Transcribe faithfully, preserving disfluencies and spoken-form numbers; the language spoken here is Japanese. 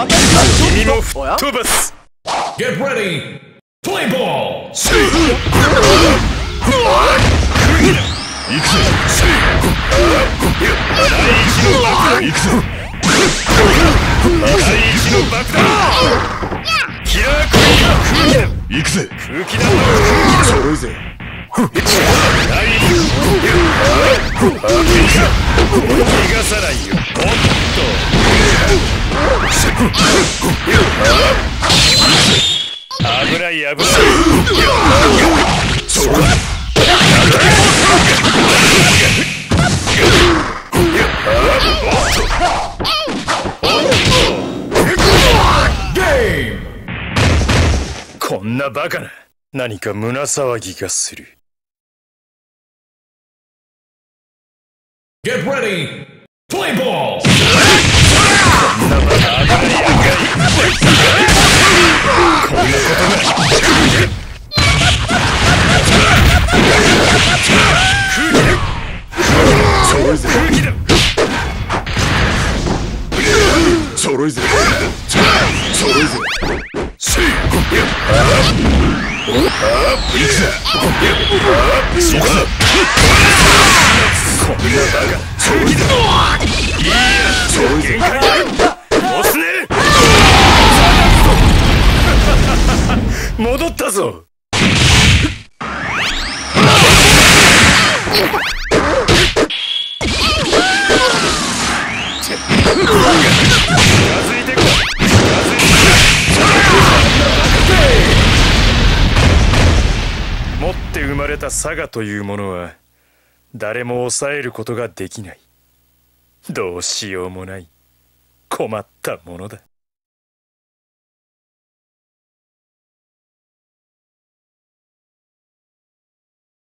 また君も吹っ飛ばす。 Get ready! Play ball! 行くぜ。第一の爆弾。行くぜ。第一の爆弾。キラー空気だ。行くぜ。空気だ。揃うぜ。第一の逃がさないよ。おっと。危ない危ない。そうだ。こんなバカな。何か胸騒ぎがする。 Get ready! Play ball! こんなバカ危ない赤い。こんなことが。空気だ。空気だ。そろいぜ。そろいぜ。せい。そうか。こんなバカ。空気だ。いや、そろいぜ。限界だ。押すね。戻ったぞ。持って生まれたサガというものは誰も抑えることができない。どうしようもない困ったものだ。